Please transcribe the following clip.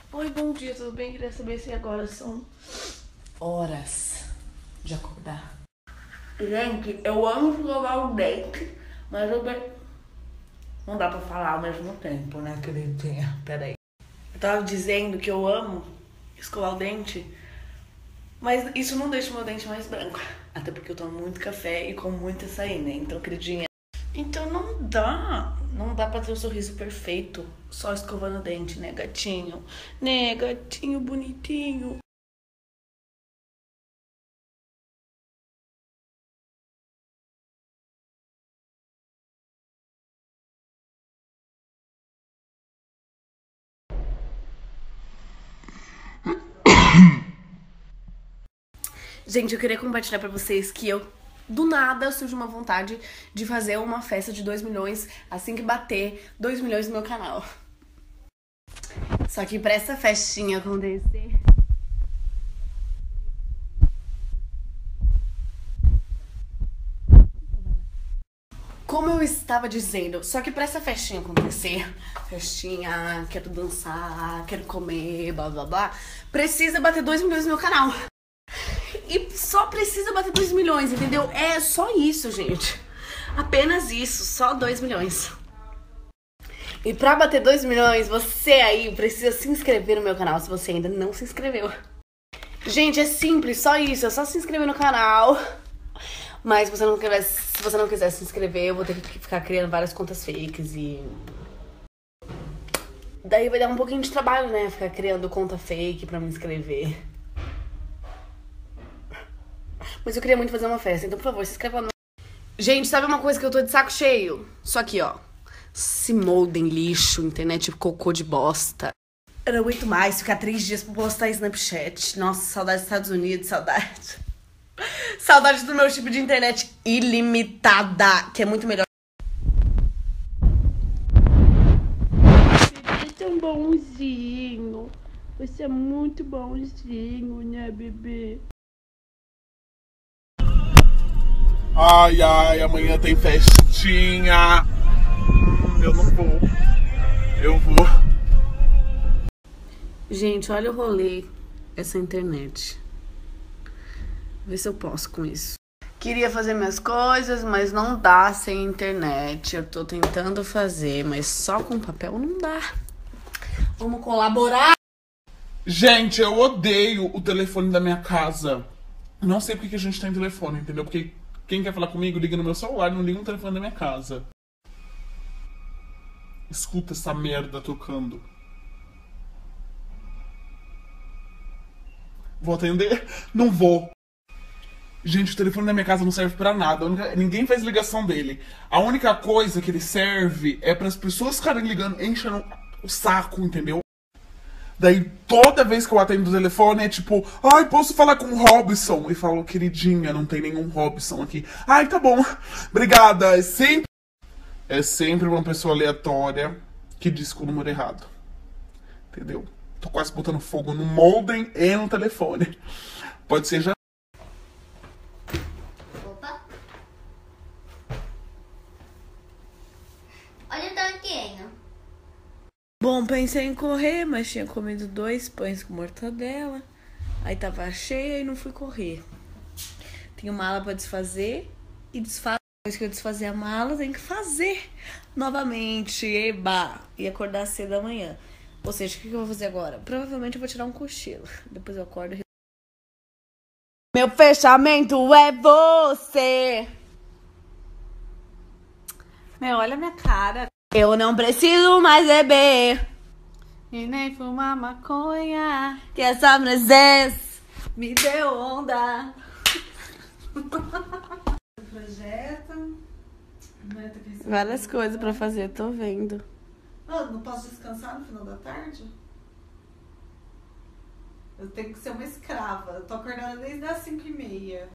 Oi, bom dia, tudo bem? Queria saber se agora são horas de acordar. Gente, eu amo escovar o dente, mas não dá pra falar ao mesmo tempo, né, queridinha? Peraí. Eu tava dizendo que eu amo escovar o dente, mas isso não deixa o meu dente mais branco. Até porque eu tomo muito café e como muito açaí, né? Então, queridinha. Então não dá pra ter um sorriso perfeito só escovando o dente, né, gatinho? Né, gatinho bonitinho. Gente, eu queria compartilhar pra vocês que do nada, surge uma vontade de fazer uma festa de 2 milhões assim que bater 2 milhões no meu canal. Só que pra essa festinha acontecer... Como eu estava dizendo, só que pra essa festinha acontecer, festinha, quero dançar, quero comer, blá blá blá, precisa bater 2 milhões no meu canal. E só precisa bater 2 milhões, entendeu? É só isso, gente. Apenas isso, só 2 milhões. E pra bater 2 milhões, você aí precisa se inscrever no meu canal se você ainda não se inscreveu. Gente, é simples, só isso, é só se inscrever no canal. Mas se você não quiser se inscrever, eu vou ter que ficar criando várias contas fakes e... Daí vai dar um pouquinho de trabalho, né? Ficar criando conta fake pra me inscrever. Mas eu queria muito fazer uma festa, então por favor, se inscreva no... Gente, sabe uma coisa que eu tô de saco cheio? Só aqui, ó. Se moldem lixo, internet cocô de bosta. Eu não aguento mais ficar 3 dias pra postar Snapchat. Nossa, saudade dos Estados Unidos, saudade. Saudade do meu tipo de internet ilimitada, que é muito melhor. Bebê é tão bonzinho. Você é muito bonzinho, né, bebê? Ai, ai, amanhã tem festinha. Eu não vou. Eu vou. Gente, olha o rolê, essa internet. Ver se eu posso com isso. Queria fazer minhas coisas, mas não dá sem internet. Eu tô tentando fazer, mas só com papel não dá. Vamos colaborar? Gente, eu odeio o telefone da minha casa. Não sei porque que a gente tem telefone, entendeu? Porque quem quer falar comigo liga no meu celular, não liga no telefone da minha casa. Escuta essa merda tocando. Vou atender? Não vou. Gente, o telefone da minha casa não serve pra nada. Ninguém faz ligação dele. A única coisa que ele serve é para as pessoas ficarem ligando, enchendo o saco, entendeu? Daí, toda vez que eu atendo o telefone, é tipo... Ai, posso falar com o Robson? E falo, queridinha, não tem nenhum Robson aqui. Ai, tá bom. Obrigada. É sempre uma pessoa aleatória que diz com o número errado. Entendeu? Tô quase botando fogo no modem e no telefone. Pode ser já... Opa. Olha o tanquinho. Bom, pensei em correr, mas tinha comido 2 pães com mortadela. Aí tava cheia e não fui correr. Tenho mala pra desfazer e desfazer. Depois que eu desfazer a mala, tem que fazer novamente. Eba! E acordar cedo amanhã. Ou seja, o que eu vou fazer agora? Provavelmente eu vou tirar um cochilo. Depois eu acordo e... Meu fechamento é você! Meu, olha a minha cara. Eu não preciso mais beber e nem fumar maconha, que essa presença me deu onda. Projeto. Várias coisas pra fazer, tô vendo. Não posso descansar no final da tarde? Eu tenho que ser uma escrava. Eu tô acordando desde as 5h30.